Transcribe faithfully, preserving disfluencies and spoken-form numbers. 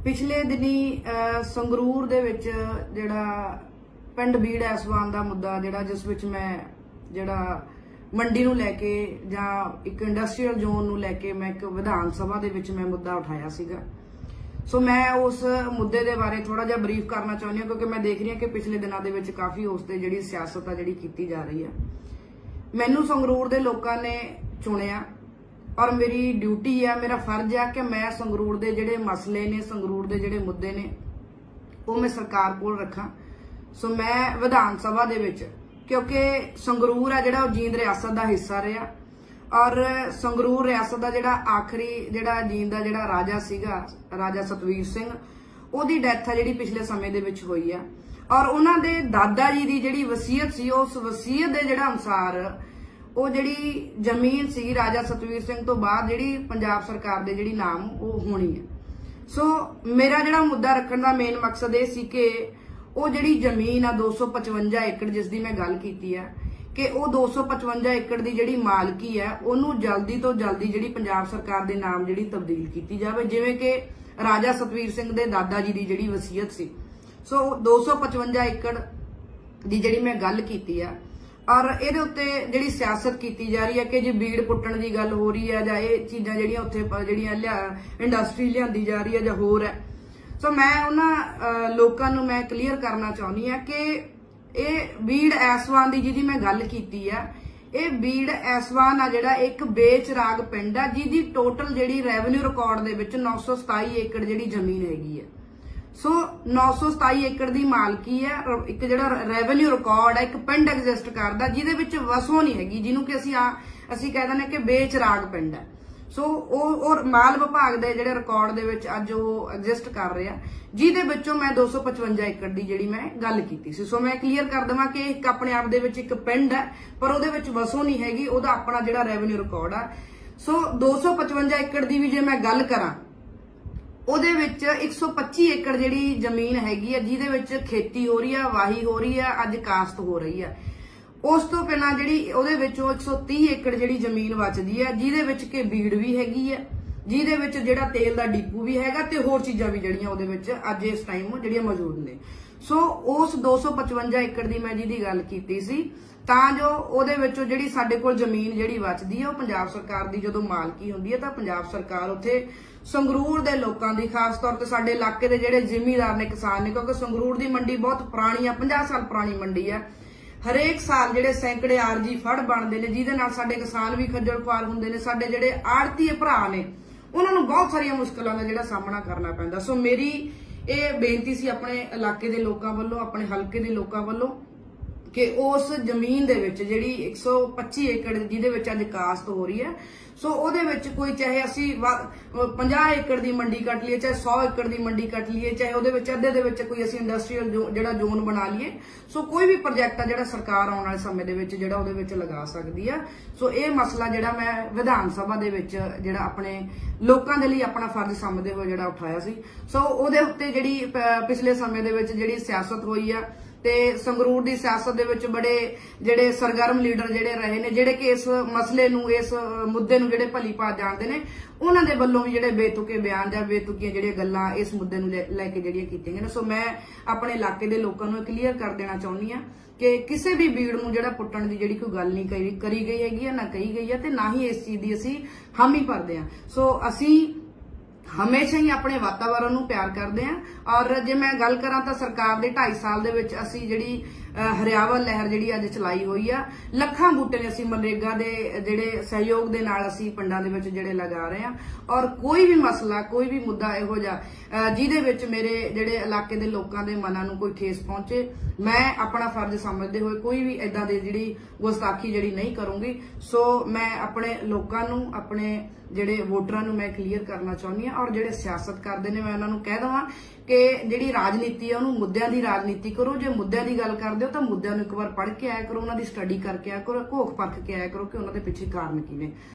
पिछले दिनी संगरूर दे विच जिहड़ा पिंड बीड़ ऐसवान दा मुद्दा जिहड़ा जिस विच मैं जिहड़ा मंडी नूं लैके जां एक इंडस्ट्रीयल जोन नूं लैके मैं एक विधान सभा दे विच मैं मुद्दा उठाया सीगा। सो मैं उस मुद्दे दे बारे थोड़ा जिहा ब्रीफ करना चाहुंदी हां क्योंकि मैं देख रही हां कि पिछले दिनां दे विच काफ़ी उस ते जिहड़ी सियासत आ जिहड़ी कीती जा रही है। मैनूं संगरूर दे लोकां ने चुनिया और मेरी ड्यूटी है, मेरा फर्ज है कि मैं संगरूर दे जिहड़े मसले ने, संगरूर दे जिहड़े मुद्दे ने वो मैं सरकार कोल रखां। सो मैं विधान सभा दे विच क्योंकि संगरूर है जिहड़ा जींद रियासत का हिस्सा रहा और संगरूर रियासत का जिहड़ा आखिरी जिहड़ा जींद दा जिहड़ा राजा सीगा राजा सतवीर सिंह ओहदी डैथ है जिहड़ी पिछले समय दे विच होई है और उन्हां दे दादा जी दी जिहड़ी वसीयत सी उस वसीयत दे जिहड़ा अनुसार वो जिहड़ी जमीन सी राजा सतवीर सिंह तो बाद जिहड़ी पंजाब सरकार दे जिहड़ी नाम वो होनी है। सो मेरा जिहड़ा मुद्दा रखण दा मेन मकसद ये सी कि वो जिहड़ी जमीन आ दो सौ पचवंजा एकड़ जिसदी मैं गल कीती है कि वो दो सौ पचवंजा एकड़ की जिहड़ी मालकी है उन्होंने जल्दी तो जल्दी जिहड़ी पंजाब सरकार दे नाम जिहड़ी तब्दील की जाए जिवें कि राजा सतवीर सिंह दे दादा जी की जिहड़ी वसीयत सी। सो दो सौ पचवंजा एकड़ की जिहड़ी मैं गल कीती है और इहदे उत्ते जिहड़ी सियासत की जा रही है कि जी बीड़ पुट्टण की गल हो रही है जां इह चीज़ां जिहड़ियां उत्थे जिहड़ियां लिया इंडस्ट्री लिआंदी जा रही है जां होर है। सो मैं उन्हां लोकां नूं मैं क्लीयर करना चाहुंदी हां कि ਇਹ बीड़ ऐसवान की जिहदी मैं गल कीती है ये बीड़ ऐसवान आ जिहड़ा एक बेचराग पिंड है जिहदी टोटल जिहड़ी रेवन्यू रिकॉर्ड दे विच नौ सौ सताई एकड़ जिहड़ी जमीन हैगी है। सो नौ सौ सताई एकड़ की मालकी है एक जिहड़ा रेवन्यू रिकॉर्ड है एक पिंड एग्जिस्ट करदा जिहदे विच वसों नहीं हैगी जिन्हों कि असीं असीं कह दिंदे कि बेचराग पिंड है। सो और माल विभाग के जिहड़े रिकॉर्ड दे विच अज वो एग्जिस्ट कर रहा जिहदे विचों मैं दो सौ पचवंजा एकड़ की जिहड़ी मैं गल कीती सी। सो मैं क्लीयर कर देवां कि एक अपने आप दे विच एक पिंड है पर उहदे विच वसों नहीं हैगी उहदा अपना जिहड़ा रेवन्यू रिकॉर्ड है। सो दो सौ पचवंजा एकड़ की भी जे मैं गल करां उहदे विच एक सौ पच्ची एकड़ जिहड़ी जमीन हैगी है जिहदे विच खेती हो रही है, वाही हो रही है, अज काश्त हो रही है। उस तो पहला जिहड़ी उहदे विचों एक सौ तीह एकड़ जिहड़ी जमीन बचदी है जिहदे विच कि बीड़ भी हैगी है जिहदे विच जिहड़ा तेल दा डिपू भी हैगा ते होर चीज़ां भी जिहड़ियां उहदे विच अज इस टाइम जिहड़ियां मौजूद ने। सो उस दो सौ पचवंजा एकड़ की मैं जिहदी गल कीती सी तां जो उहदे विचों जिहड़ी साडे कोल जमीन जिहड़ी बचदी है वो पंजाब सरकार दी जदों मालकी हुंदी है तां पंजाब सरकार उत्थे संगरूर दे लोकां दी खास तौर ते साडे इलाके दे जिहड़े जिमीदार ने किसान ने क्योंकि संगरूर दी मंडी बहुत पुरानी है पचास साल पुरानी मंडी है। हरेक साल जिहड़े सैकड़े आरजी फड़ बनते हैं जिहदे नाल साडे किसान भी खज्जल खुआर हुंदे ने साडे जिहड़े आड़ती भरा ने उन्हां नूं बहुत सारियां मुश्किलां दा जिहड़ा सामना करना पैंदा। सो मेरी ये बेनती सी अपने इलाके दे लोकां वल्लों अपने हलके दे लोकां वल्लों कि उस जमीन दे विच जिहड़ी एक सौ पच्ची एकड़ जिहदे विच अज काश्त हो रही है सो उहदे विच कोई चाहे असी पचास एकड़ की मंडी कट लीए चाहे सौ एकड़ की मंडी कट लीए चाहे उहदे विच अद्धे दे विच कोई असी इंडस्ट्रीयल जो जिहड़ा जोन बना लीए सो कोई भी प्रोजैक्ट आ जिहड़ा सरकार आउण वाले समय दे विच जिहड़ा उहदे विच लगा सकदी है। सो ये मसला जिहड़ा मैं विधान सभा दे विच जिहड़ा अपने लोकां दे लई अपना फर्ज समझदे होए जिहड़ा उठाया सी। सो उहदे उत्ते जिहड़ी पिछले समय दे विच जिहड़ी सियासत होई है ते संगरूर दी सियासत दे विच बड़े जिहड़े सरगर्म लीडर जिहड़े रहे ने जिहड़े कि इस मसले नूं इस मुद्दे नूं जिहड़े भली भात जाणदे ने उन्हां दे वल्लों भी जिहड़े बेतुके बयान जां बेतुकीआं जिहड़ियां गल्लां इस मुद्दे नूं लैके जिहड़ियां कीतीआं गईआं। सो मैं अपने इलाके दे लोकां नूं क्लीयर कर देना चाहुंदी हां कि किसी भी बीड़ नूं जिहड़ा पुट्टण दी जिहड़ी कोई गल नहीं करी करी गई हैगी है ना कही गई है ते ना ही इस चीज़ दी असीं हामी भरदे हां। सो असीं हमेशा ही अपने वातावरण नूं प्यार करते हैं और जे मैं गल करां तां सरकार दे ढाई साल दे विच असीं जिहड़ी हरियावल लहर जिहड़ी अज चलाई हुई आ लखां बूटे ने असीं मनरेगा दे जिहड़े सहयोग दे नाल असीं पिंडां दे विच जिहड़े लगा रहे हैं और कोई भी मसला कोई भी मुद्दा इहो जिहा जिहदे विच मेरे जिहड़े इलाके दे लोकां दे मनां नूं कोई ठेस पहुंचे मैं अपना फर्ज समझदे होए कोई भी इदां दे जिहड़ी गुस्ताखी जिहड़ी नहीं करूंगी। सो मैं अपने लोकां नूं अपने जिहड़े वोटरां नूं मैं क्लीयर करना चाहुंदी हां और जिहड़े सियासत करदे ने मैं उन्हां नूं कह देवां कि जिहड़ी राजनीति है उन्होंने मुद्दों की राजनीति करो जो मुद्दों की गल करदे हो तो मुद्दों नूं एक बार पढ़ के आया करो उन्हां दी स्टडी करके आया करो घोख परख के आया करो कि उन्हां दे पिछे कारण की ने।